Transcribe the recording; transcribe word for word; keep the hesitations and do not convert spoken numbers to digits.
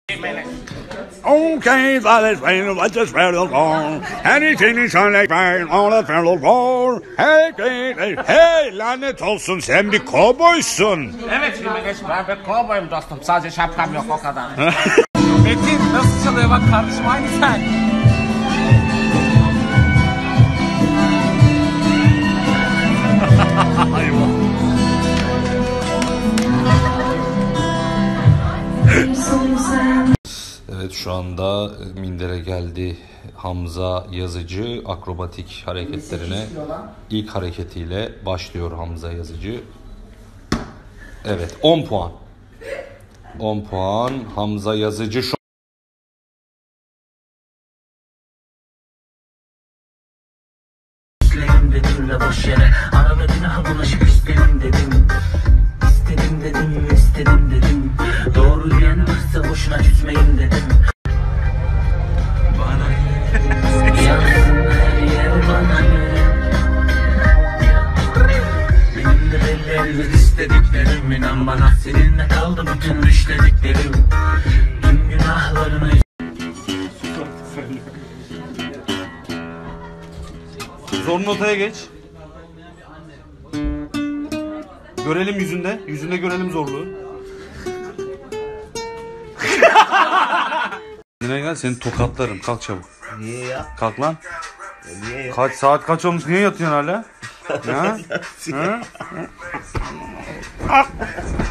Okay, that is when I just read along. Anything is on like fire on a fellow roar. Hey, hey, hey, hey, lanet olsun, sen bir kovboysun. Evet Jimenez, ben bir kovboyum dostum. Sadece şapkam yok, o kadar. Metin nasıl çalıyor bak kardeşim, aynı sen. Evet, şu anda mindere geldi Hamza Yazıcı. Akrobatik hareketlerine ilk hareketiyle başlıyor Hamza Yazıcı. Evet, on puan. on puan Hamza Yazıcı şu dedim de boş yere arada günaha bulaşıp istedim dedim. İstedim dedim, istedim dedim. Doğru diyen varsa boşuna küsmeyin dedim. Bana yansın her yer bana. Benim de belli elbet istediklerim. İnan bana seninle kaldı bütün düşlediklerim. Tüm günahlarını Zor notaya geç. Görelim yüzünde. Yüzünde görelim zorluğu. Kendine gel, seni tokatlarım. Kalk çabuk. Niye ya? Kalk lan. Niye ya? Kaç saat kaç olmuş? Niye yatıyorsun hala? Ha? Ha?